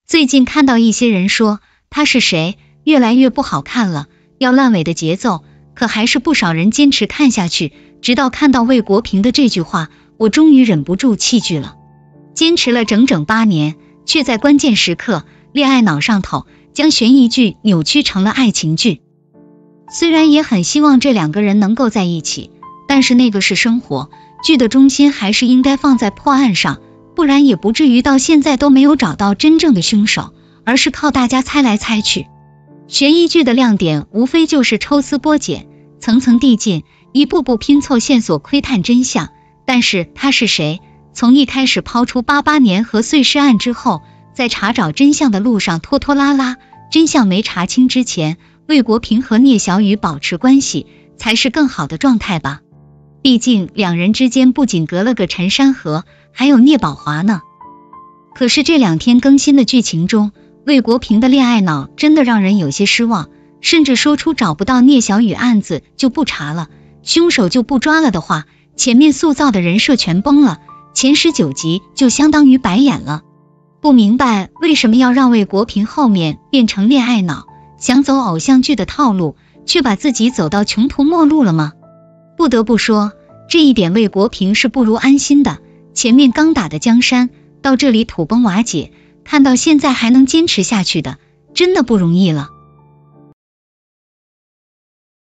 最近看到一些人说他是谁越来越不好看了，要烂尾的节奏，可还是不少人坚持看下去，直到看到魏国平的这句话，我终于忍不住弃剧了。坚持了整整8年，却在关键时刻恋爱脑上头，将悬疑剧扭曲成了爱情剧。虽然也很希望这2个人能够在一起，但是那个是生活，剧的中心还是应该放在破案上，不然也不至于到现在都没有找到真正的凶手，而是靠大家猜来猜去。悬疑剧的亮点无非就是抽丝剥茧，层层递进，一步步拼凑线索，窥探真相。但是他是谁？从一开始抛出88年和碎尸案之后，在查找真相的路上拖拖拉拉，真相没查清之前，魏国平和聂小雨保持关系才是更好的状态吧。毕竟2人之间不仅隔了个陈山河，还有聂宝华呢。可是这2天更新的剧情中，魏国平的恋爱脑真的让人有些失望，甚至说出找不到聂小雨案子就不查了，凶手就不抓了的话，前面塑造的人设全崩了，前19集就相当于白演了。不明白为什么要让魏国平后面变成恋爱脑，想走偶像剧的套路，却把自己走到穷途末路了吗？不得不说，这一点魏国平是不如安心的，前面刚打的江山，到这里土崩瓦解，看到现在还能坚持下去的，真的不容易了。